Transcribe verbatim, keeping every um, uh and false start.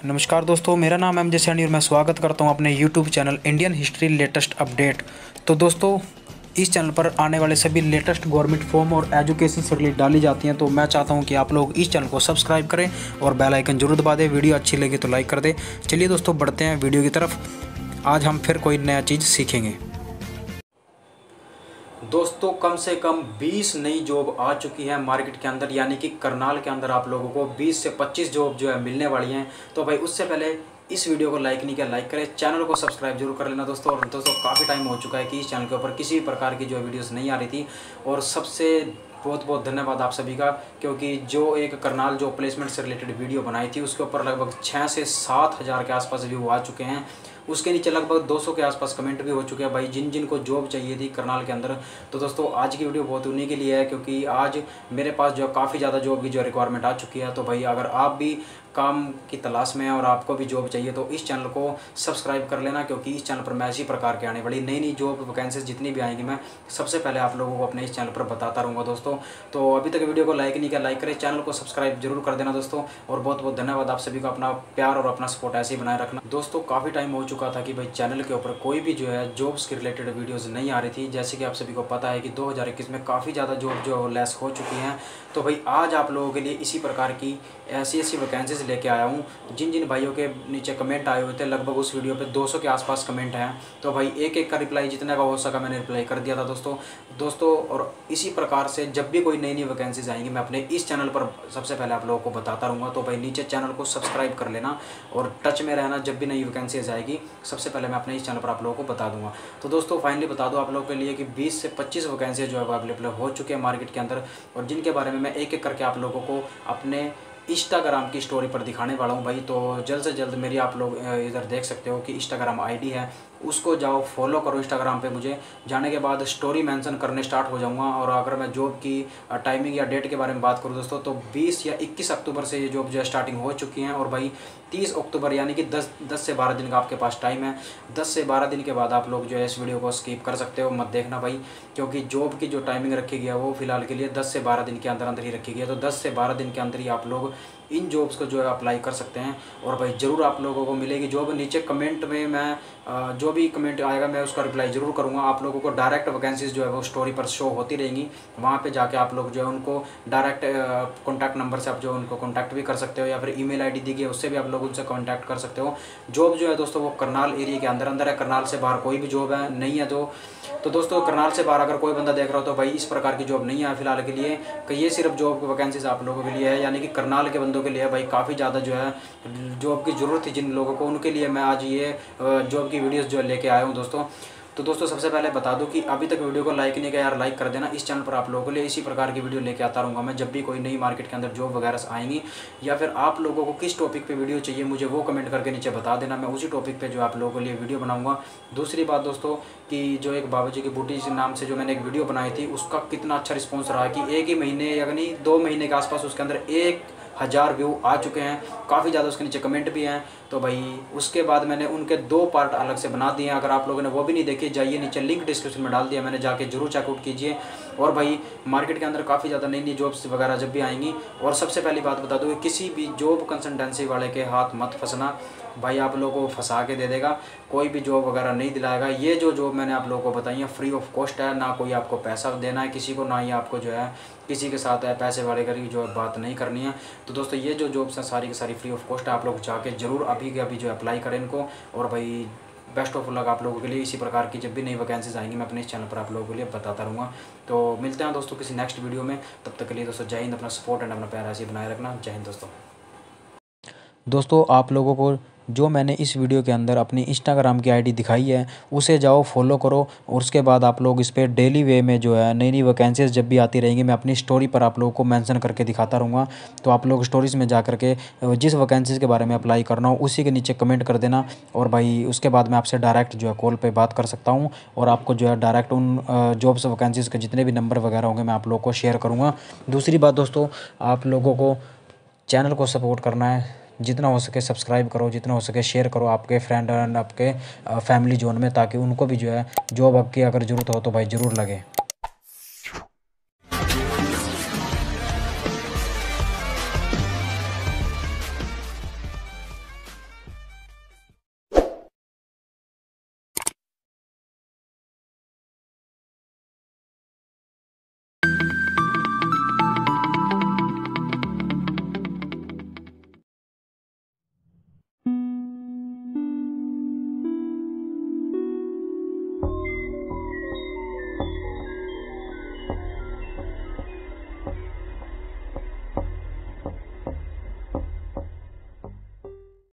नमस्कार दोस्तों, मेरा नाम एम जे सैनी और मैं स्वागत करता हूं अपने YouTube channel Indian history latest update. तो दोस्तों, इस चैनल पर आने वाले सभी लेटेस्ट गवर्नमेंट फॉर्म और एजुकेशन से रिलेटेड डाली जाती हैं। तो मैं चाहता हूं कि आप लोग इस चैनल को सब्सक्राइब करें और बेल आइकन जरूर दबा दें। वीडियो अच्छी लगी तो लाइक कर दें। चलिए दोस्तों, बढ़ते हैं वीडियो की तरफ। आज हम फिर कोई नया चीज़ सीखेंगे। दोस्तों, कम से कम बीस नई जॉब आ चुकी है मार्केट के अंदर, यानी कि करनाल के अंदर आप लोगों को बीस से पच्चीस जॉब जो है मिलने वाली हैं। तो भाई उससे पहले इस वीडियो को लाइक नहीं किया, लाइक करें, चैनल को सब्सक्राइब जरूर कर लेना दोस्तों। और दोस्तों, काफ़ी टाइम हो चुका है कि इस चैनल के ऊपर किसी भी प्रकार की जो वीडियोस नहीं आ रही थी, और सबसे बहुत बहुत धन्यवाद आप सभी का, क्योंकि जो एक करनाल जो प्लेसमेंट से रिलेटेड वीडियो बनाई थी उसके ऊपर लगभग छः से सात हज़ार के आसपास व्यू आ चुके हैं। उसके नीचे लगभग दो सौ के आसपास कमेंट भी हो चुके हैं भाई, जिन जिन को जॉब चाहिए थी करनाल के अंदर। तो दोस्तों, आज की वीडियो बहुत उन्हीं के लिए है, क्योंकि आज मेरे पास जो काफ़ी ज़्यादा जॉब की जो रिक्वायरमेंट आ चुकी है। तो भाई अगर आप भी काम की तलाश में हैं और आपको भी जॉब चाहिए तो इस चैनल को सब्सक्राइब कर लेना, क्योंकि इस चैनल पर मैं इसी प्रकार के आने वाली नई नई जॉब वैकेंसीज जितनी भी आएंगी मैं सबसे पहले आप लोगों को अपने इस चैनल पर बताता रहूँगा दोस्तों। तो अभी तक वीडियो को लाइक नहीं किया, लाइक करें, चैनल को सब्सक्राइब जरूर कर देना दोस्तों। और बहुत बहुत धन्यवाद आप सभी का, अपना प्यार और अपना सपोर्ट ऐसे ही बनाए रखना दोस्तों। काफ़ी टाइम हो चुका था कि भाई चैनल के ऊपर कोई भी जो है जॉब्स के रिलेटेड वीडियोज़ नहीं आ रही थी। जैसे कि आप सभी को पता है कि दो हज़ार इक्कीस में काफ़ी ज़्यादा जॉब जो लेस हो चुकी हैं। तो भाई आज आप लोगों के लिए इसी प्रकार की ऐसी ऐसी वैकेंसीज लेके आया हूँ। जिन जिन भाइयों के नीचे कमेंट आए हुए थे, लगभग उस वीडियो पे दो सौ के आसपास कमेंट हैं। तो भाई एक एक का रिप्लाई जितने का हो सका मैंने रिप्लाई कर दिया था दोस्तों दोस्तों और इसी प्रकार से जब भी कोई नई नई वैकेंसीज आएंगी मैं अपने इस चैनल पर सबसे पहले आप लोगों को बताता रहूँगा। तो भाई नीचे चैनल को सब्सक्राइब कर लेना और टच में रहना। जब भी नई वैकेंसीज आएगी सबसे पहले मैं अपने इस चैनल पर आप लोगों को बता दूँगा। तो दोस्तों, फाइनली बता दूँ आप लोगों के लिए कि बीस से पच्चीस वैकेंसी जो है अवेलेबल हो चुके हैं मार्केट के अंदर, और जिनके बारे में मैं एक एक करके आप लोगों को अपने इंस्टाग्राम की स्टोरी पर दिखाने वाला हूँ भाई। तो जल्द से जल्द मेरी आप लोग इधर देख सकते हो कि इंस्टाग्राम आईडी है, उसको जाओ फॉलो करो इंस्टाग्राम पे। मुझे जाने के बाद स्टोरी मेंशन करने स्टार्ट हो जाऊंगा। और अगर मैं जॉब की टाइमिंग या डेट के बारे में बात करूँ दोस्तों, तो बीस या इक्कीस अक्टूबर से ये जॉब जो है स्टार्टिंग हो चुकी हैं। और भाई तीस अक्टूबर यानी कि दस दस से बारह दिन का आपके पास टाइम है। दस से बारह दिन के बाद आप लोग जो है इस वीडियो को स्किप कर सकते हो, मत देखना भाई, क्योंकि जॉब की जो टाइमिंग रखी गई है वो फिलहाल के लिए दस से बारह दिन के अंदर अंदर ही रखी गई है। तो दस से बारह दिन के अंदर ही आप लोग इन जॉब्स को जो है अप्लाई कर सकते हैं। और भाई ज़रूर आप लोगों को मिलेगी जॉब। नीचे कमेंट में मैं जो भी कमेंट आएगा मैं उसका रिप्लाई ज़रूर करूँगा। आप लोगों को डायरेक्ट वैकेंसीज जो है वो स्टोरी पर शो होती रहेंगी। वहाँ पे जाके आप लोग जो है उनको डायरेक्ट कॉन्टैक्ट नंबर से आप जो उनको कॉन्टैक्ट भी कर सकते हो, या फिर ईमेल आईडी दी गई है उससे भी आप लोग उनसे कॉन्टैक्ट कर सकते हो। जॉब जो है दोस्तों वो करनाल एरिया के अंदर अंदर है। करनाल से बाहर कोई भी जॉब है नहीं है। तो तो दोस्तों, करनाल से बाहर अगर कोई बंदा देख रहा हो तो भाई इस प्रकार की जॉब नहीं है फिलहाल के लिए, कि ये सिर्फ जॉब वैकेंसीज आप लोगों के लिए है, यानी कि करनाल के बंदों के लिए भाई काफ़ी ज़्यादा जो है जॉब की ज़रूरत थी जिन लोगों को, उनके लिए मैं आज ये जॉब की वीडियोस जो है लेके आया हूँ दोस्तों। तो दोस्तों, सबसे पहले बता दूं कि अभी तक वीडियो को लाइक नहीं किया यार, लाइक कर देना। इस चैनल पर आप लोगों के लिए इसी प्रकार की वीडियो लेके आता रहूँगा मैं। जब भी कोई नई मार्केट के अंदर जॉब वगैरह आएंगी, या फिर आप लोगों को किस टॉपिक पे वीडियो चाहिए मुझे वो कमेंट करके नीचे बता देना, मैं उसी टॉपिक पे जो आप लोगों के लिए वीडियो बनाऊँगा। दूसरी बात दोस्तों, कि जो एक बाबा जी की बूटी नाम से जो मैंने एक वीडियो बनाई थी उसका कितना अच्छा रिस्पॉन्स रहा, कि एक ही महीने या नहीं दो महीने के आसपास उसके अंदर एक हज़ार व्यू आ चुके हैं। काफ़ी ज़्यादा उसके नीचे कमेंट भी हैं। तो भाई उसके बाद मैंने उनके दो पार्ट अलग से बना दिए हैं। अगर आप लोगों ने वो भी नहीं देखे, जाइए नीचे लिंक डिस्क्रिप्शन में डाल दिया मैंने, जाके जरूर चेकआउट कीजिए। और भाई मार्केट के अंदर काफ़ी ज़्यादा नई नई जॉब्स वगैरह जब भी आएंगी, और सबसे पहली बात बता दूँ, किसी भी जॉब कंसल्टेंसी वाले के हाथ मत फंसना भाई, आप लोगों को फंसा के दे देगा, कोई भी जॉब वगैरह नहीं दिलाएगा। ये जो जॉब मैंने आप लोगों को बताई है फ्री ऑफ कॉस्ट है, ना कोई आपको पैसा देना है किसी को, ना ही आपको जो है किसी के साथ है पैसे वाले की जो बात नहीं करनी है। तो दोस्तों, ये जो जॉब्स हैं सारी की सारी फ्री ऑफ कॉस्ट है। आप लोग जाके जरूर अभी के अभी जो अप्लाई करें इनको। और भाई बेस्ट ऑफ लक आप लोगों के लिए। इसी प्रकार की जब भी नई वैकेंसीज आएंगी मैं अपने इस चैनल पर आप लोगों के लिए बताता रहूँगा। तो मिलते हैं दोस्तों किसी नेक्स्ट वीडियो में, तब तक के लिए दोस्तों जय हिंद। अपना सपोर्ट एंड अपना प्यार ऐसे बनाए रखना। जय हिंद दोस्तों। दोस्तों, आप लोगों को जो मैंने इस वीडियो के अंदर अपनी इंस्टाग्राम की आईडी दिखाई है उसे जाओ फॉलो करो, और उसके बाद आप लोग इस पर डेली वे में जो है नई नई वैकेंसीज जब भी आती रहेंगी मैं अपनी स्टोरी पर आप लोगों को मेंशन करके दिखाता रहूँगा। तो आप लोग स्टोरीज़ में जा करके जिस वैकेंसीज़ के बारे में अप्लाई करना हो उसी के नीचे कमेंट कर देना। और भाई उसके बाद मैं आपसे डायरेक्ट जो है कॉल पर बात कर सकता हूँ, और आपको जो है डायरेक्ट उन जॉब्स वैकेंसीज़ के जितने भी नंबर वगैरह होंगे मैं आप लोग को शेयर करूँगा। दूसरी बात दोस्तों, आप लोगों को चैनल को सपोर्ट करना है, जितना हो सके सब्सक्राइब करो, जितना हो सके शेयर करो आपके फ्रेंड एंड आपके फैमिली जोन में, ताकि उनको भी जो है जॉब की अगर ज़रूरत हो तो भाई ज़रूर लगे।